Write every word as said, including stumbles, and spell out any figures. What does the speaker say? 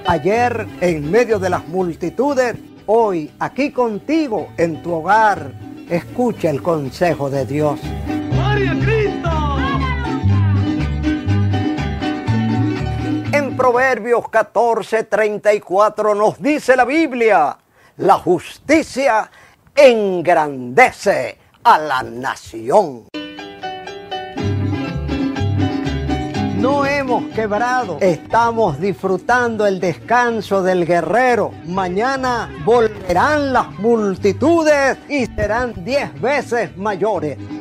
Ayer en medio de las multitudes, hoy aquí contigo en tu hogar. Escucha el consejo de Dios. ¡Gloria a Cristo! En Proverbios catorce, treinta y cuatro nos dice la Biblia: la justicia engrandece a la nación. No hemos quebrado, estamos disfrutando el descanso del guerrero. Mañana volverán las multitudes y serán diez veces mayores.